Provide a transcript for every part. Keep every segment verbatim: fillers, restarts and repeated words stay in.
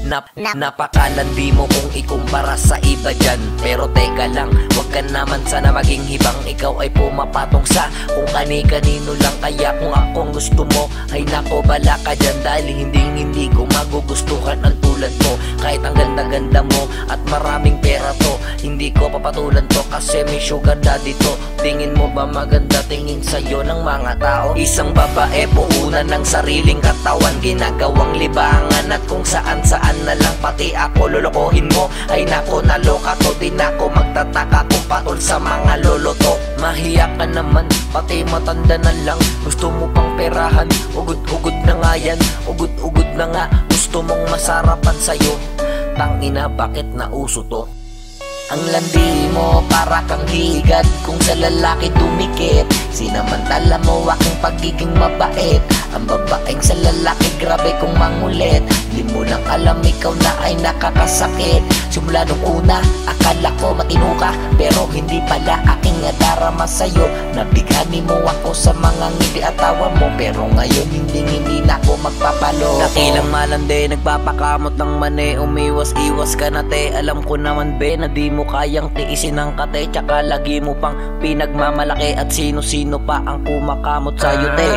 Nap Napakalandi mo kung ikumpara sa iba dyan. Pero teka lang, wag ka naman sana maging hibang. Ikaw ay pumapatong sa kung kani-kanino lang. Kaya kung ako ang gusto mo, ay nako bala ka dyan. Dahil hindi hindi ko magugustuhan ang tulad mo. Kahit ang ganda-ganda mo at maraming pera to, hindi ko papatulan to kasi may sugar daddy to. Tingin mo ba maganda tingin sa'yo ng mga tao? Isang babae puhunan ng sariling katawan, ginagawang libangan at kung saan-saan na lang. Pati ako lolokohin mo, ay nako naloka to. Di na ako magtataka kung patol sa mga lolo to. Mahiya ka naman, pati matanda na lang. Gusto mo pang perahan, ugod-ugod na nga yan. Ugod-ugod na nga, gusto mong masarapan sa'yo. Tangina, bakit nauso to? Ang landi mo para kang higad kung sa lalaki dumikit. Sinamantala mo aking pagiging mabait. Ang babaeng sa lalaki grabe kung mangulit. Di mo lang alam ikaw na ay nakakasakit. Simula nung una akala ko matino ka, pero hindi pala aking nadarama sa'yo. Nabighani mo ako sa mga ngiti at tawa mo, pero ngayon hindi hindi na ako magpapalo. Nakilang malandi, nagpapakamot ng mani. Umiwas-iwas ka na te, alam ko naman be na di mo kayang tiisin ang kate. Tsaka lagi mo pang pinagmamalaki at sino-sino pa ang kumakamot sa'yo te.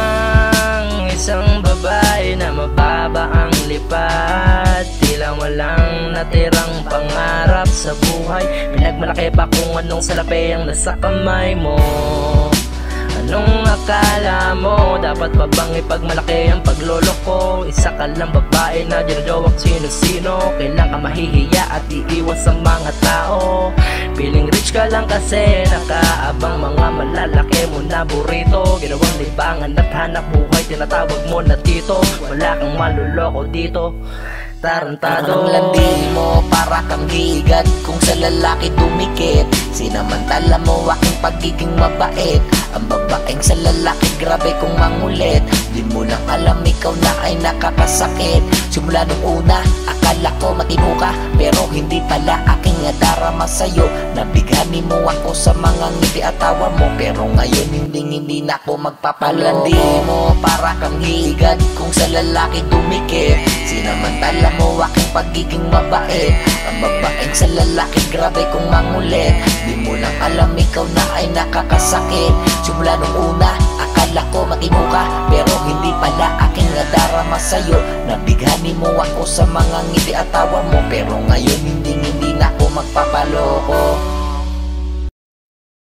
Ang isang babae na mababa ang lipat, tila walang natirang pangarap sa buhay. Pinagmalaki pa kung anong salapi ang nasa kamay mo. Anong akala mo? Dapat pa bang ipagmalaki ang paglolo ko? Isa ka lang babae na ginajowak sino-sino. Kailan ka mahihiya at iiwas sa mga tao? Feeling rich ka lang kasi nakaabang mga malalaki mo na burrito. Ginawang libangan at hanap buhay, tinatawag mo na tito. Wala kang maluloko dito, tarantado. Ang landi mo para kang higad kung sa lalaki dumikit. Sinamantala mo aking pagiging mabait. Ang babaeng sa lalaki grabe kung mangulit. Di mo lang alam ikaw na ay nakakasakit. Simula nung una akala ko matino ka, pero hindi pala aking nadarama sa'yo. Nabighani mo ako sa mga ngiti at tawa mo, pero ngayon hindi hindi na ako magpapalo. Landi mo para kang higad kung sa lalaki dumikit. Sinamantala mo aking pagiging mabait. Ang babaeng sa lalaki grabe kung mangulit. Di mo lang alam ikaw na ay nakakasakit. Simula nung una akala ko matino ka, pero hindi pala aking nadarama sa'yo. Nabighani mo ako sa mga ngiti at tawa mo, pero ngayon hindi